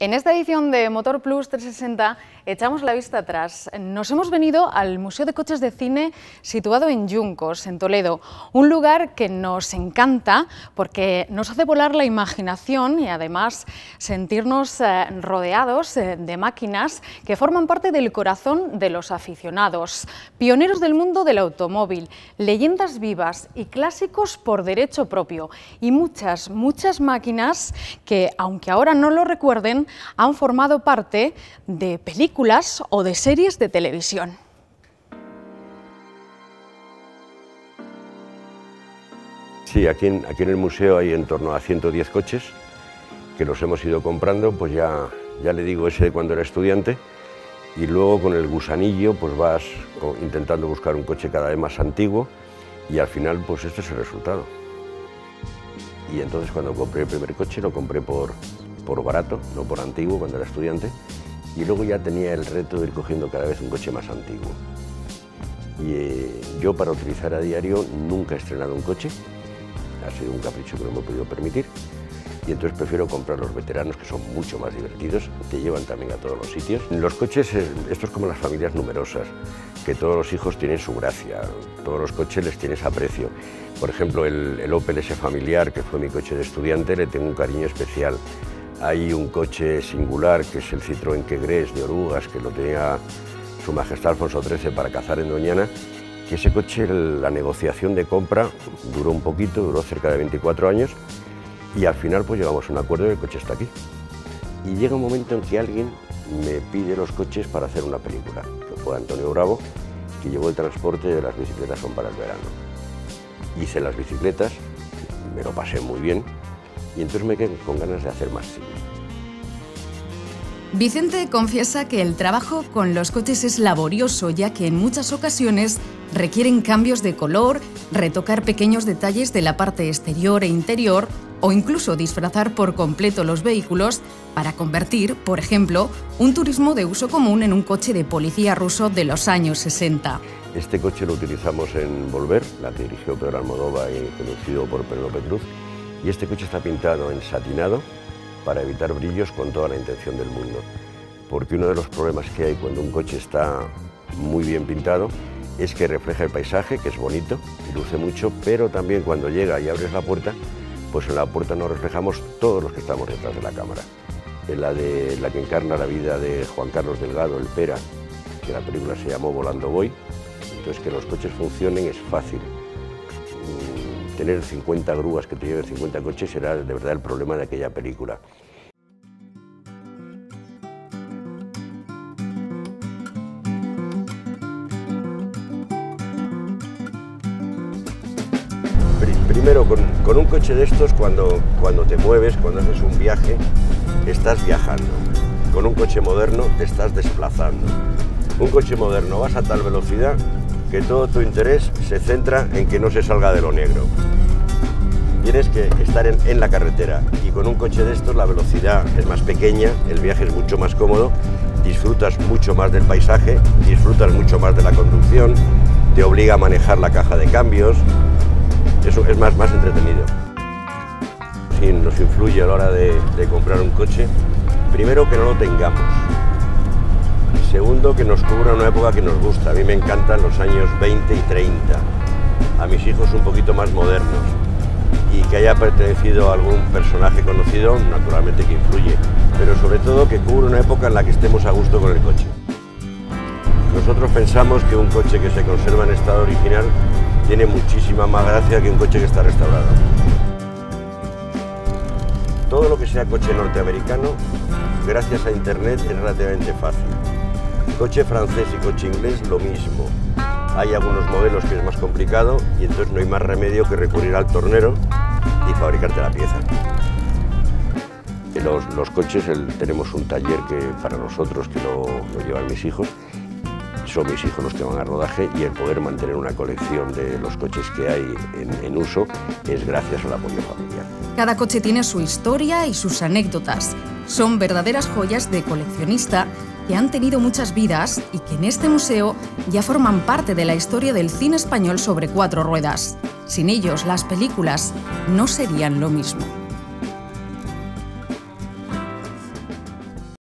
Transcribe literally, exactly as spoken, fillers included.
En esta edición de Motor Plus trescientos sesenta echamos la vista atrás. Nos hemos venido al Museo de Coches de Cine situado en Juncos, en Toledo, un lugar que nos encanta porque nos hace volar la imaginación y además sentirnos eh, rodeados eh, de máquinas que forman parte del corazón de los aficionados, pioneros del mundo del automóvil, leyendas vivas y clásicos por derecho propio, y muchas, muchas máquinas que, aunque ahora no lo recuerden, han formado parte de películas o de series de televisión. Sí, aquí en, aquí en el museo hay en torno a ciento diez coches que los hemos ido comprando, pues ya, ya le digo, ese de cuando era estudiante, y luego con el gusanillo pues vas intentando buscar un coche cada vez más antiguo y al final pues este es el resultado. Y entonces cuando compré el primer coche lo compré por, por barato, no por antiguo, cuando era estudiante, y luego ya tenía el reto de ir cogiendo cada vez un coche más antiguo. Y eh, yo para utilizar a diario nunca he estrenado un coche, ha sido un capricho que no me he podido permitir, y entonces prefiero comprar los veteranos, que son mucho más divertidos, te llevan también a todos los sitios. Los coches, esto es como las familias numerosas, que todos los hijos tienen su gracia, todos los coches les tienes aprecio. Por ejemplo, el, el Opel ese familiar, que fue mi coche de estudiante, le tengo un cariño especial. Hay un coche singular, que es el Citroën Quegrés de Orugas, que lo tenía Su Majestad Alfonso trece para cazar en Doñana, que ese coche, la negociación de compra duró un poquito, duró cerca de veinticuatro años, y al final pues llegamos a un acuerdo y el coche está aquí. Y llega un momento en que alguien me pide los coches para hacer una película, que fue Antonio Bravo, que llevó el transporte de Las bicicletas son para el verano. Hice las bicicletas, me lo pasé muy bien, y entonces me quedé con ganas de hacer más cine. Vicente confiesa que el trabajo con los coches es laborioso, ya que en muchas ocasiones requieren cambios de color, retocar pequeños detalles de la parte exterior e interior, o incluso disfrazar por completo los vehículos para convertir, por ejemplo, un turismo de uso común en un coche de policía ruso de los años sesenta. Este coche lo utilizamos en Volver, la que dirigió Pedro Almodóvar y conducido por Penélope Cruz, y este coche está pintado en satinado para evitar brillos con toda la intención del mundo. Porque uno de los problemas que hay cuando un coche está muy bien pintado es que refleja el paisaje, que es bonito y luce mucho, pero también cuando llega y abres la puerta, pues en la puerta nos reflejamos todos los que estamos detrás de la cámara. En la, de, la que encarna la vida de Juan Carlos Delgado, el Pera, que la película se llamó Volando Voy. Entonces, que los coches funcionen es fácil. Tener cincuenta grúas que te lleven cincuenta coches era de verdad el problema de aquella película. Primero, con, con un coche de estos, cuando, cuando te mueves, cuando haces un viaje, estás viajando. Con un coche moderno te estás desplazando. Un coche moderno vas a tal velocidad que todo tu interés se centra en que no se salga de lo negro. Tienes que estar en, en la carretera, y con un coche de estos la velocidad es más pequeña, el viaje es mucho más cómodo, disfrutas mucho más del paisaje, disfrutas mucho más de la conducción, te obliga a manejar la caja de cambios, eso es más, más entretenido. Sí, nos influye a la hora de, de comprar un coche, primero que no lo tengamos. Segundo, que nos cubra una época que nos gusta. A mí me encantan los años veinte y treinta, a mis hijos un poquito más modernos, y que haya pertenecido a algún personaje conocido, naturalmente que influye, pero sobre todo que cubra una época en la que estemos a gusto con el coche. Nosotros pensamos que un coche que se conserva en estado original tiene muchísima más gracia que un coche que está restaurado. Todo lo que sea coche norteamericano, gracias a Internet, es relativamente fácil. Coche francés y coche inglés, lo mismo. Hay algunos modelos que es más complicado y entonces no hay más remedio que recurrir al tornero y fabricarte la pieza. Los, los coches, el, tenemos un taller que para nosotros que lo, lo llevan mis hijos, son mis hijos los que van a rodaje, y el poder mantener una colección de los coches que hay en, en uso es gracias al apoyo familiar. Cada coche tiene su historia y sus anécdotas. Son verdaderas joyas de coleccionista que han tenido muchas vidas y que en este museo ya forman parte de la historia del cine español sobre cuatro ruedas. Sin ellos, las películas no serían lo mismo.